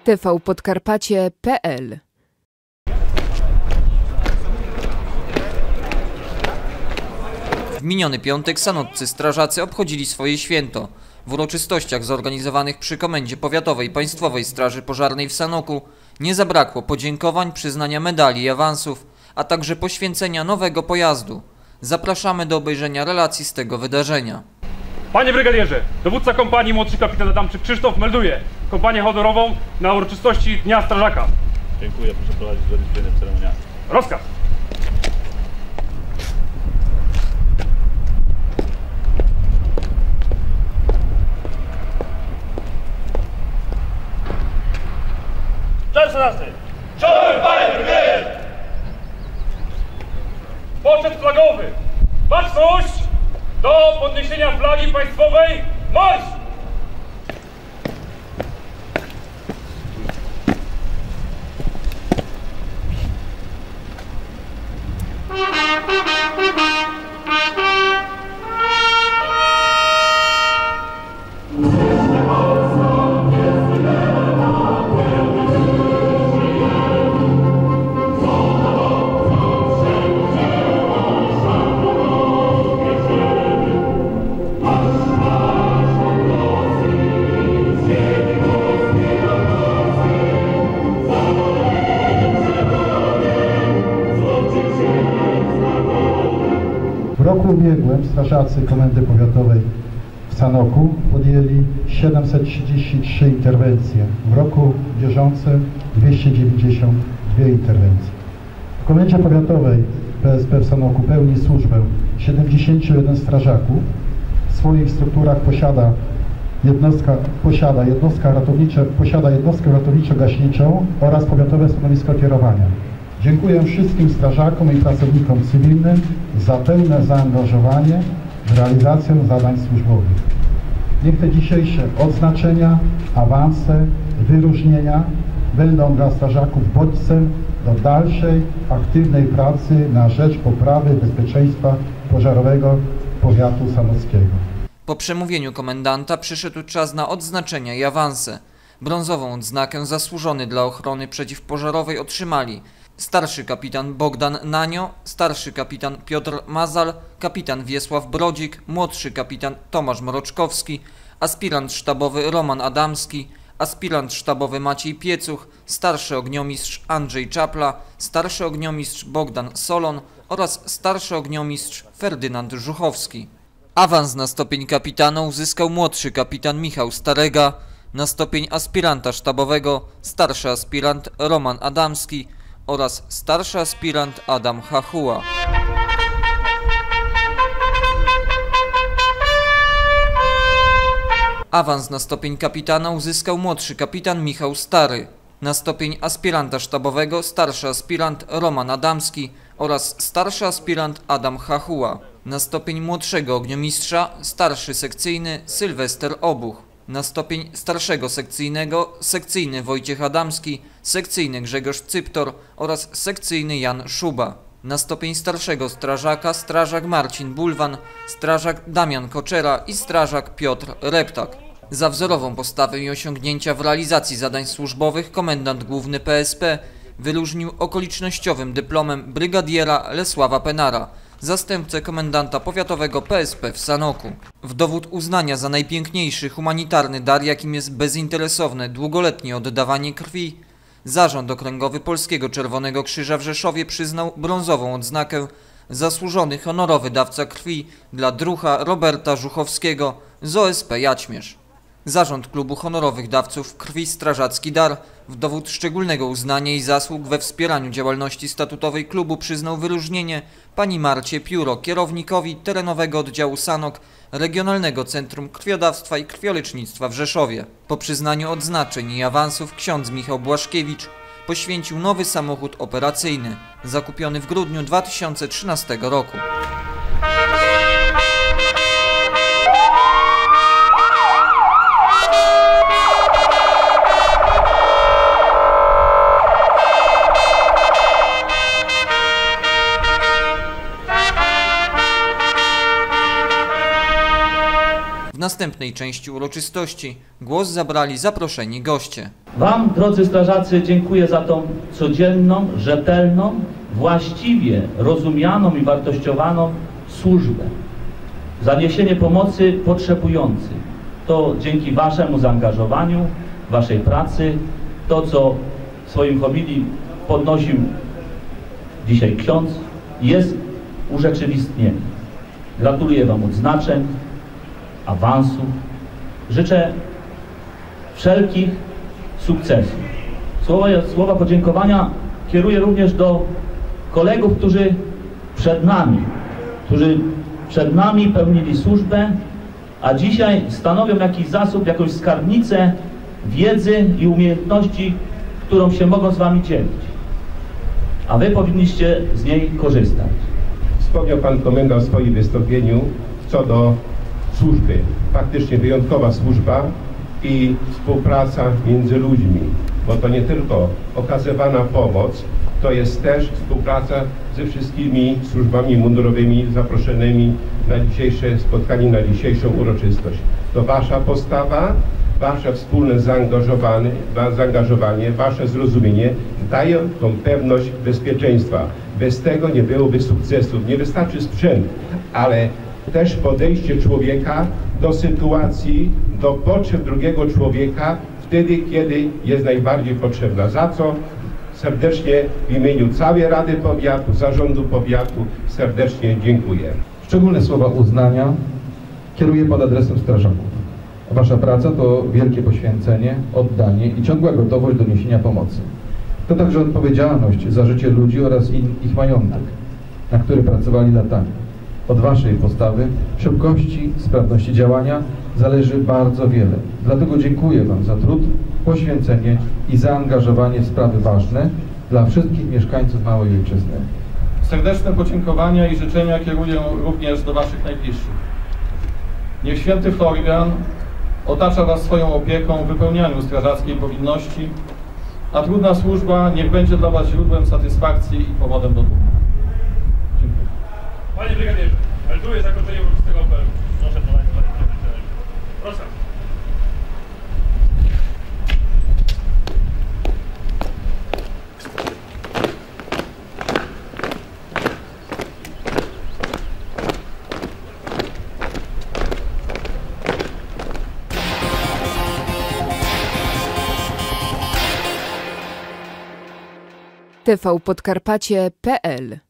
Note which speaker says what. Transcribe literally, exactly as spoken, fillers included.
Speaker 1: t v podkarpacie kropka p l.
Speaker 2: W miniony piątek sanoccy strażacy obchodzili swoje święto. W uroczystościach zorganizowanych przy Komendzie Powiatowej Państwowej Straży Pożarnej w Sanoku nie zabrakło podziękowań, przyznania medali i awansów, a także poświęcenia nowego pojazdu. Zapraszamy do obejrzenia relacji z tego wydarzenia.
Speaker 3: Panie brygadierze, dowódca kompanii młodszy kapitan Adamczyk Krzysztof melduje kompanię honorową na uroczystości Dnia Strażaka.
Speaker 4: Dziękuję, proszę prowadzić zorganizowanie ceremonialne.
Speaker 3: Rozkaz!
Speaker 4: Czołem szanowny!
Speaker 3: Czołem, panie brygadier! Poczet flagowy! Baczność! Do podniesienia flagi państwowej marsz!
Speaker 5: W roku ubiegłym strażacy Komendy Powiatowej w Sanoku podjęli siedemset trzydzieści trzy interwencje. W roku bieżącym dwieście dziewięćdziesiąt dwie interwencje. W Komendzie Powiatowej P S P w Sanoku pełni służbę siedemdziesięciu jeden strażaków. W swoich strukturach posiada jednostka, posiada jednostka ratownicza, posiada jednostkę ratowniczo-gaśniczą oraz powiatowe stanowisko kierowania. Dziękuję wszystkim strażakom i pracownikom cywilnym za pełne zaangażowanie w realizację zadań służbowych. Niech te dzisiejsze odznaczenia, awanse, wyróżnienia będą dla strażaków bodźcem do dalszej, aktywnej pracy na rzecz poprawy bezpieczeństwa pożarowego powiatu sanockiego.
Speaker 2: Po przemówieniu komendanta przyszedł czas na odznaczenia i awanse. Brązową odznakę zasłużony dla ochrony przeciwpożarowej otrzymali starszy kapitan Bogdan Nanio, starszy kapitan Piotr Mazal, kapitan Wiesław Brodzik, młodszy kapitan Tomasz Mroczkowski, aspirant sztabowy Roman Adamski, aspirant sztabowy Maciej Piecuch, starszy ogniomistrz Andrzej Czapla, starszy ogniomistrz Bogdan Solon oraz starszy ogniomistrz Ferdynand Żuchowski. Awans na stopień kapitana uzyskał młodszy kapitan Michał Starega, na stopień aspiranta sztabowego starszy aspirant Roman Adamski oraz starszy aspirant Adam Hachuła. Awans na stopień kapitana uzyskał młodszy kapitan Michał Stary, na stopień aspiranta sztabowego starszy aspirant Roman Adamski oraz starszy aspirant Adam Hachuła. Na stopień młodszego ogniomistrza starszy sekcyjny Sylwester Obuch. Na stopień starszego sekcyjnego sekcyjny Wojciech Adamski, sekcyjny Grzegorz Cyptor oraz sekcyjny Jan Szuba. Na stopień starszego strażaka strażak Marcin Bulwan, strażak Damian Koczera i strażak Piotr Reptak. Za wzorową postawę i osiągnięcia w realizacji zadań służbowych komendant główny P S P wyróżnił okolicznościowym dyplomem brygadiera Lesława Penara, zastępcę komendanta powiatowego P S P w Sanoku. W dowód uznania za najpiękniejszy humanitarny dar, jakim jest bezinteresowne, długoletnie oddawanie krwi, Zarząd Okręgowy Polskiego Czerwonego Krzyża w Rzeszowie przyznał brązową odznakę zasłużony honorowy dawca krwi dla druha Roberta Żuchowskiego z O S P Jaćmierz. Zarząd Klubu Honorowych Dawców Krwi Strażacki Dar w dowód szczególnego uznania i zasług we wspieraniu działalności statutowej klubu przyznał wyróżnienie pani Marcie Pióro, kierownikowi terenowego oddziału Sanok Regionalnego Centrum Krwiodawstwa i Krwiolecznictwa w Rzeszowie. Po przyznaniu odznaczeń i awansów ksiądz Michał Błaszkiewicz poświęcił nowy samochód operacyjny, zakupiony w grudniu dwa tysiące trzynastego roku. W następnej części uroczystości głos zabrali zaproszeni goście.
Speaker 6: Wam, drodzy strażacy, dziękuję za tą codzienną, rzetelną, właściwie rozumianą i wartościowaną służbę. Za niesienie pomocy potrzebującym. To dzięki waszemu zaangażowaniu, waszej pracy, to co w swoim homilii podnosił dzisiaj ksiądz, jest urzeczywistnieniem. Gratuluję wam odznaczeń, awansu. Życzę wszelkich sukcesów. Słowa, słowa podziękowania kieruję również do kolegów, którzy przed nami, którzy przed nami pełnili służbę, a dzisiaj stanowią jakiś zasób, jakąś skarbnicę wiedzy i umiejętności, którą się mogą z wami dzielić. A wy powinniście z niej korzystać.
Speaker 7: Wspomniał pan komendant w swoim wystąpieniu co do służby. Faktycznie wyjątkowa służba i współpraca między ludźmi, bo to nie tylko okazywana pomoc, to jest też współpraca ze wszystkimi służbami mundurowymi zaproszonymi na dzisiejsze spotkanie, na dzisiejszą uroczystość. To wasza postawa, wasze wspólne zaangażowanie, zaangażowanie, wasze zrozumienie daje tą pewność bezpieczeństwa. Bez tego nie byłoby sukcesów. Nie wystarczy sprzęt, ale też podejście człowieka do sytuacji, do potrzeb drugiego człowieka wtedy, kiedy jest najbardziej potrzebna. Za co serdecznie w imieniu całej Rady Powiatu, Zarządu Powiatu serdecznie dziękuję.
Speaker 8: Szczególne słowa uznania kieruję pod adresem strażaków. Wasza praca to wielkie poświęcenie, oddanie i ciągła gotowość do niesienia pomocy. To także odpowiedzialność za życie ludzi oraz in, ich majątek, na który pracowali latami. Od waszej postawy, szybkości, sprawności działania zależy bardzo wiele. Dlatego dziękuję wam za trud, poświęcenie i zaangażowanie w sprawy ważne dla wszystkich mieszkańców małej ojczyzny.
Speaker 9: Serdeczne podziękowania i życzenia kieruję również do waszych najbliższych. Niech święty Florian otacza was swoją opieką w wypełnianiu strażackiej powinności, a trudna służba niech będzie dla was źródłem satysfakcji i powodem do dumy. Dziękuję.
Speaker 3: Panie Brygadierze, melduję zakończenie uroczystego apelu.
Speaker 4: Proszę prowadzić panie.
Speaker 3: Proszę.
Speaker 1: tvpodkarpacie kropka pl